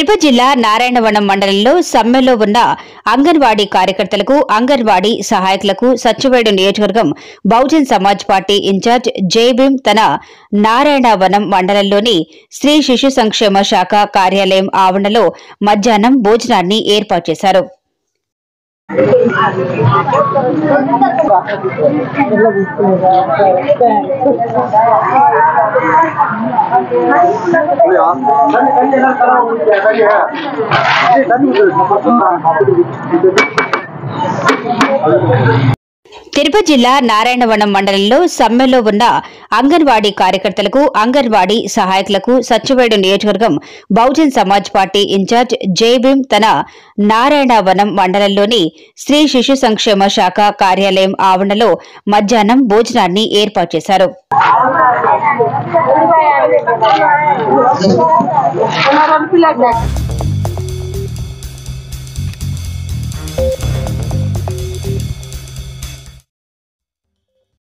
తిరుపతి జిల్లా నారాయణవనం మండలంలో సమ్మెలో ఉన్న అంగన్వాడీ కార్యకర్తలకు, అంగన్వాడీ సహాయకులకు సత్యవేడు నియోజకవర్గం బహుజన్ సమాజ్ పార్టీ ఇన్ఛార్జ్ జైభీం తన నారాయణవనం మండలంలోని స్త్రీ శిశు సంక్షేమ శాఖ కార్యాలయం ఆవరణలో మధ్యాహ్నం భోజనాన్ని ఏర్పాటు చేశారు. తిరుపతి జిల్లా నారాయణవనం మండలంలో సమ్మెలో ఉన్న అంగన్వాడీ కార్యకర్తలకు, అంగన్వాడీ సహాయకులకు సత్యవేడు నియోజకవర్గం బహుజన్ సమాజ్ పార్టీ ఇన్ఛార్జ్ జైభీం తన నారాయణవనం మండలంలోని స్త్రీ శిశు సంక్షేమ శాఖ కార్యాలయం ఆవరణలో మధ్యాహ్నం భోజనాన్ని ఏర్పాటు చేశారు.